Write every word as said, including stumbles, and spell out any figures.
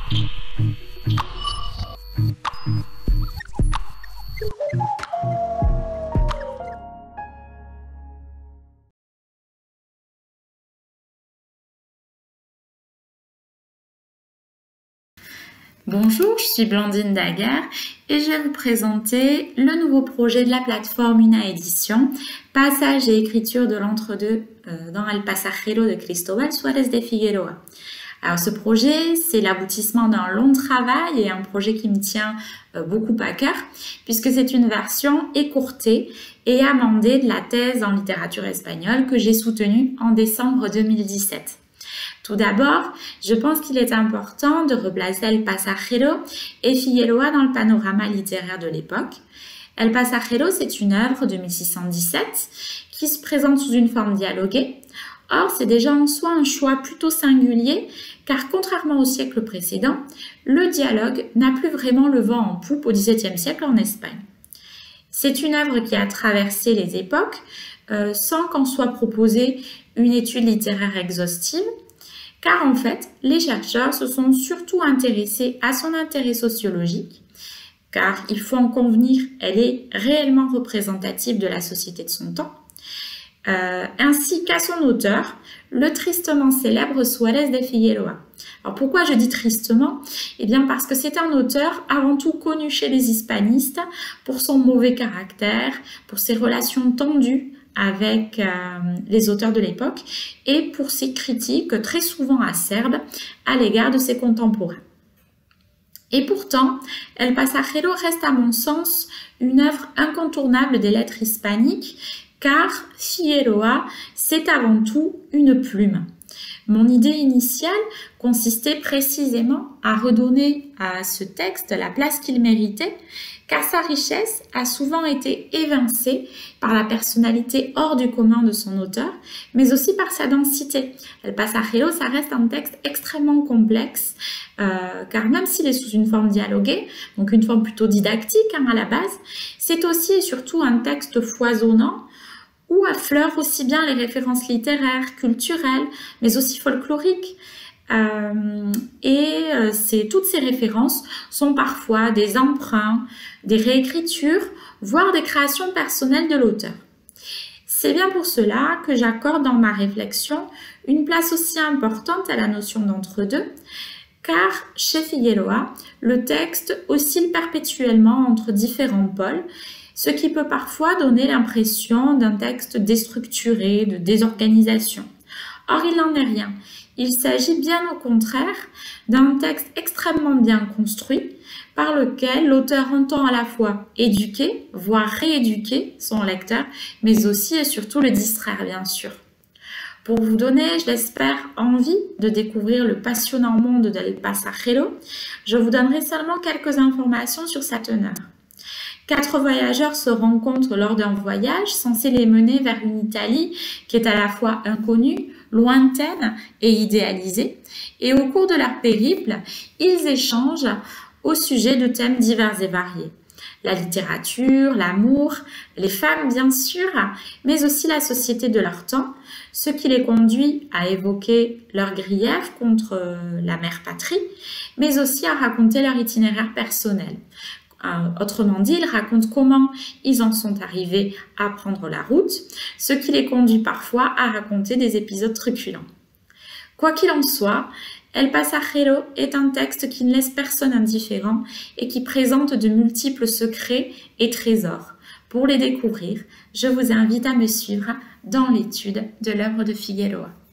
Bonjour, je suis Blandine Daguerre et je vais vous présenter le nouveau projet de la plateforme Una Édition, passage et écriture de l'entre-deux euh, dans El Pasajero de Cristóbal Suárez de Figueroa. Alors ce projet, c'est l'aboutissement d'un long travail et un projet qui me tient euh, beaucoup à cœur puisque c'est une version écourtée et amendée de la thèse en littérature espagnole que j'ai soutenue en décembre deux mille dix-sept. Tout d'abord, je pense qu'il est important de replacer El Pasajero et Figueroa dans le panorama littéraire de l'époque. El Pasajero, c'est une œuvre de mille six cent dix-sept qui se présente sous une forme dialoguée. Or, c'est déjà en soi un choix plutôt singulier car contrairement au siècle précédent, le dialogue n'a plus vraiment le vent en poupe au dix-septième siècle en Espagne. C'est une œuvre qui a traversé les époques euh, sans qu'en soit proposée une étude littéraire exhaustive. Car en fait, les chercheurs se sont surtout intéressés à son intérêt sociologique, car il faut en convenir, elle est réellement représentative de la société de son temps, euh, ainsi qu'à son auteur, le tristement célèbre Suárez de Figueroa. Alors pourquoi je dis tristement? Eh bien parce que c'est un auteur avant tout connu chez les hispanistes pour son mauvais caractère, pour ses relations tendues avec euh, les auteurs de l'époque et pour ses critiques très souvent acerbes à l'égard de ses contemporains. Et pourtant, El Pasajero reste à mon sens une œuvre incontournable des lettres hispaniques car Figueroa, c'est avant tout une plume. Mon idée initiale consistait précisément à redonner à ce texte la place qu'il méritait, car sa richesse a souvent été évincée par la personnalité hors du commun de son auteur, mais aussi par sa densité. El Pasajero, ça reste un texte extrêmement complexe, euh, car même s'il est sous une forme dialoguée, donc une forme plutôt didactique hein, à la base, c'est aussi et surtout un texte foisonnant, où affleurent aussi bien les références littéraires, culturelles, mais aussi folkloriques. Euh, et euh, toutes ces références sont parfois des emprunts, des réécritures, voire des créations personnelles de l'auteur. C'est bien pour cela que j'accorde dans ma réflexion une place aussi importante à la notion d'entre-deux, car chez Figueroa, le texte oscille perpétuellement entre différents pôles, ce qui peut parfois donner l'impression d'un texte déstructuré, de désorganisation. Or, il n'en est rien. Il s'agit bien au contraire d'un texte extrêmement bien construit, par lequel l'auteur entend à la fois éduquer, voire rééduquer son lecteur, mais aussi et surtout le distraire, bien sûr. Pour vous donner, je l'espère, envie de découvrir le passionnant monde d'El Pasajero, je vous donnerai seulement quelques informations sur sa teneur. Quatre voyageurs se rencontrent lors d'un voyage censé les mener vers une Italie qui est à la fois inconnue, lointaine et idéalisée. Et au cours de leur périple, ils échangent au sujet de thèmes divers et variés. La littérature, l'amour, les femmes bien sûr, mais aussi la société de leur temps, ce qui les conduit à évoquer leurs griefs contre la mère patrie, mais aussi à raconter leur itinéraire personnel. Euh, autrement dit, ils racontent comment ils en sont arrivés à prendre la route, ce qui les conduit parfois à raconter des épisodes truculents. Quoi qu'il en soit, El Pasajero est un texte qui ne laisse personne indifférent et qui présente de multiples secrets et trésors. Pour les découvrir, je vous invite à me suivre dans l'étude de l'œuvre de Figueroa.